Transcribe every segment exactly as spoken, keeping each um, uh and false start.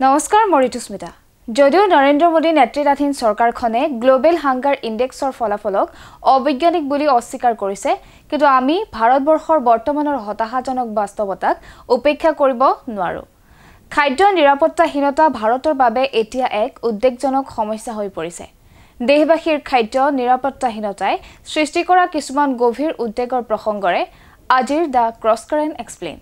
নমস্কাৰ মই ঋতুস্মিতা যদিও নৰেন্দ্ৰ মোদী নেতৃত্বাধীন চৰকাৰখনে গ্লোবেল হাংগাৰ ইনডেক্সৰ ফলাফলক অবৈজ্ঞানিক বুলি অস্বীকাৰ কৰিছে কিন্তু আমি ভাৰতবৰ্ষৰ বৰ্তমানৰ হতাশাজনক বাস্তৱতাক উপেক্ষা কৰিব নোৱাৰো খাদ্য নিৰাপত্তাহীনতা ভাৰতৰ বাবে এতিয়া এক উদ্বেগজনক সমস্যা হৈ পৰিছে দেশবাসীৰ খাদ্য নিৰাপত্তাহীনতাই সৃষ্টি কৰা কিছুমান গভীৰ উদ্বেগৰ প্ৰসংগৰে আজিৰ দা ক্ৰছকাৰেণ্ট এক্সপ্লেইন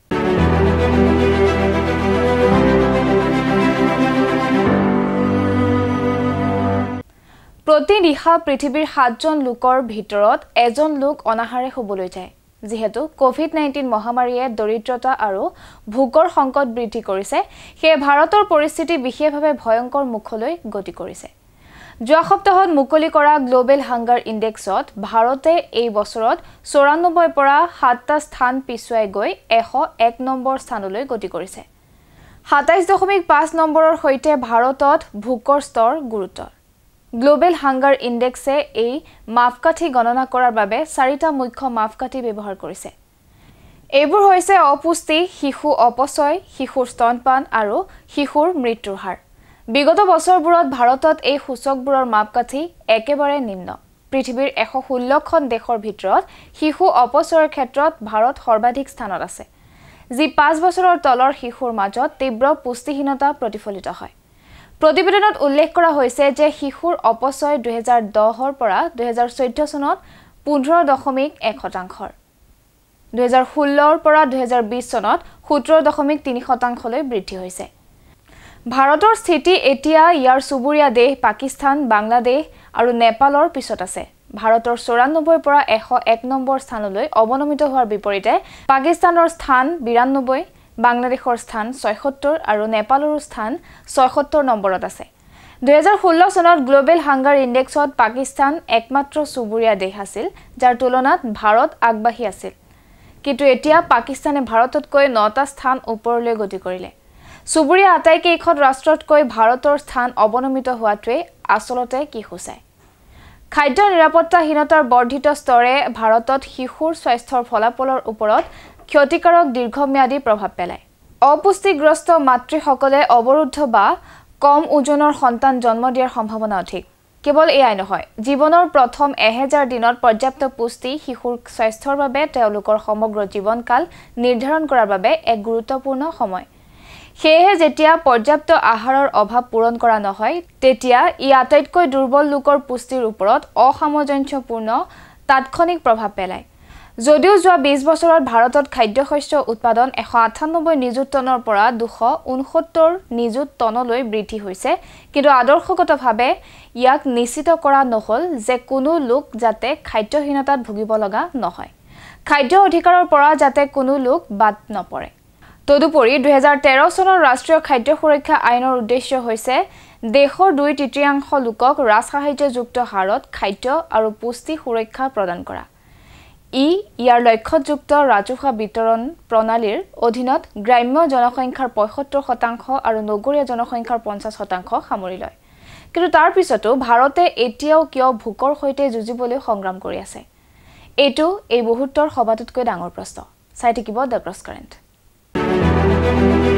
প্ৰতি নিশা পৃথিৱীৰ সাতজন লোকৰ ভিতৰত এজন লোক অনাহাৰে হ'বলৈ যায় যেহেতু কোভিড নাইনটিন মহামাৰীয়ে দৰিদ্ৰতা আৰু ভোকৰ সংকট বৃদ্ধি কৰিছে হে ভাৰতৰ পৰিস্থিতি বিশেষভাৱে ভয়ংকৰ মুখলৈ গতি কৰিছে যোৱা সপ্তাহত মুকলি কৰা গ্লোবেল হাংগাৰ ইনডেক্সত ভাৰতে এই বছৰত চৌৰানব্বৈ পৰা সাতটা স্থান পিছুৱাই গৈ এশ এক নম্বৰ স্থানলৈ গতি কৰিছে সাতাইশ দশমিক পাঁচ নম্বৰৰ সৈতে ভাৰতত ভোকৰ স্তৰ গুৰুতৰ গ্লোবেল হাংগাৰ ইনডেক্সে এই মাপকাঠি গণনা কৰাৰ বাবে চাৰিটা মুখ্য মাপকাঠি ব্যৱহাৰ কৰিছে এইবোৰ হৈছে অপুষ্টি শিশু অপচয় শিশুৰ স্তনপান আৰু শিশুৰ মৃত্যুৰ হাৰ বিগত বছৰবোৰত ভাৰতত এই সূচকবোৰৰ মাপকাঠি একেবাৰে নিম্ন পৃথিৱীৰ এশ ষোল্ল খন দেশৰ ভিতৰত শিশু অপচয়ৰ ক্ষেত্ৰত ভাৰত সৰ্বাধিক স্থানত আছে যি পাঁচ বছৰৰ তলৰ শিশুৰ মাজত তীব্ৰ পুষ্টিহীনতা প্ৰতিফলিত হয় প্ৰতিবেদনত উল্লেখ কৰা হৈছে যে শিশুৰ অপচয় দুই হাজাৰ দহ ৰ পৰা দুই হাজাৰ চৈধ্য চনত পোন্ধৰ দশমিক এক শতাংশৰ দুই হাজাৰ ষোল্ল ৰ পৰা দুই হাজাৰ বিশ চনত সোতৰ দশমিক তিনি শতাংশলৈ বৃদ্ধি হৈছে ভাৰতৰ স্থিতি এতিয়া ইয়াৰ চুবুৰীয়া দেশ পাকিস্তান বাংলাদেশ আৰু নেপালৰ পিছত আছে ভাৰতৰ চৌৰানব্বৈ পৰা এশ এক নম্বৰ স্থানলৈ অৱনমিত হোৱাৰ বিপৰীতে পাকিস্তানৰ স্থান বিৰানব্বৈ বাংলাদেশৰ স্থান ছয়সত্তৰ আৰু নেপালৰ স্থান ছয়সত্তৰ নম্বৰত আছে দুই হাজাৰ ষোল্ল চনত গ্লোবেল হাংগাৰ ইনডেক্সত পাকিস্তান একমাত্ৰ চুবুৰীয়া দেশ আছিল যাৰ তুলনাত ভাৰত আগবাঢ়ি আছিল কিন্তু এতিয়া পাকিস্তানে ভাৰততকৈ নটা স্থান ওপৰলৈ গতি কৰিলে চুবুৰীয়া আটাইকেইখন ৰাষ্ট্ৰতকৈ ভাৰতৰ স্থান অৱনমিত হোৱাটোৱে আচলতে কি সূচায় খাদ্য নিৰাপত্তাহীনতাৰ বৰ্ধিত স্তৰে ভাৰতত শিশুৰ স্বাস্থ্যৰ ফলাফলৰ ওপৰত ক্ষতিকাৰক দীৰ্ঘম্যাদী প্ৰভাৱ পেলায় অপুষ্টিগ্ৰস্ত মাতৃসকলে অৱৰুদ্ধ বা কম ওজনৰ সন্তান জন্ম দিয়াৰ সম্ভাৱনা অধিক কেৱল এয়াই নহয় জীৱনৰ প্ৰথম এহেজাৰ দিনত পৰ্যাপ্ত পুষ্টি শিশুৰ স্বাস্থ্যৰ বাবে তেওঁলোকৰ সমগ্ৰ জীৱনকাল নিৰ্ধাৰণ কৰাৰ বাবে এক গুৰুত্বপূৰ্ণ সময় সেয়েহে যেতিয়া পৰ্যাপ্ত আহাৰৰ অভাৱ পূৰণ কৰা নহয় তেতিয়া ই আটাইতকৈ দুৰ্বল লোকৰ পুষ্টিৰ ওপৰত অসামঞ্জস্যপূৰ্ণ তাৎক্ষণিক প্ৰভাৱ পেলায় যদিও যোৱা বিশ বছৰত ভাৰতত খাদ্যশস্য উৎপাদন এশ আঠানব্বৈ নিযুত টনৰ পৰা দুশ ঊনসত্তৰ নিযুত টনলৈ বৃদ্ধি হৈছে কিন্তু আদৰ্শগতভাৱে ইয়াক নিশ্চিত কৰা নহল যে কোনো লোক যাতে খাদ্যহীনতাত ভুগিব লগা নহয় খাদ্য অধিকাৰৰ পৰা যাতে কোনো লোক বাদ নপৰে তদুপৰি দুই হাজাৰ তেৰ চনৰ ৰাষ্ট্ৰীয় খাদ্য সুৰক্ষা আইনৰ উদ্দেশ্য হৈছে দেশৰ দুই তৃতীয়াংশ লোকক ৰাজসাহায্যযুক্ত হাৰত খাদ্য আৰু পুষ্টি সুৰক্ষা প্ৰদান কৰা ই ইয়াৰ লক্ষ্যযুক্ত ৰাজহুৱা বিতৰণ প্ৰণালীৰ অধীনত গ্ৰাম্য জনসংখ্যাৰ পঁয়সত্তৰ শতাংশ আৰু নগৰীয়া জনসংখ্যাৰ পঞ্চাছ শতাংশ সামৰি লয় কিন্তু তাৰ পিছতো ভাৰতে এতিয়াও কিয় ভোকৰ সৈতে যুঁজিবলৈ সংগ্ৰাম কৰি আছে এইটো এই মুহূৰ্তৰ সবাতোতকৈ ডাঙৰ প্ৰশ্ন চাই থাকিব দ্য ক্ৰছকাৰেণ্ট